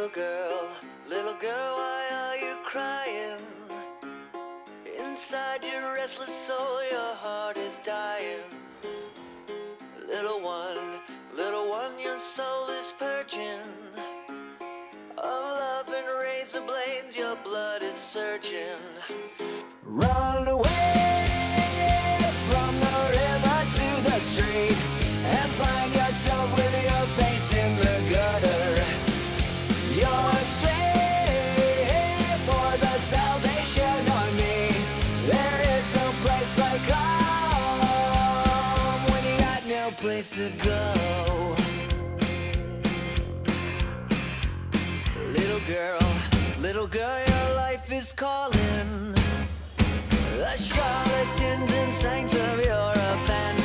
little girl, why are you crying? Inside your restless soul, your heart is dying. Little one, your soul is purging. Of love and razor blades, your blood is surging. Run away from the river to the street and find yourself with your face in the gutter. You're straight for the Salvation Army. There is no place like home when you got no place to go. Little girl, your life is calling. The charlatans and saints of your abandonment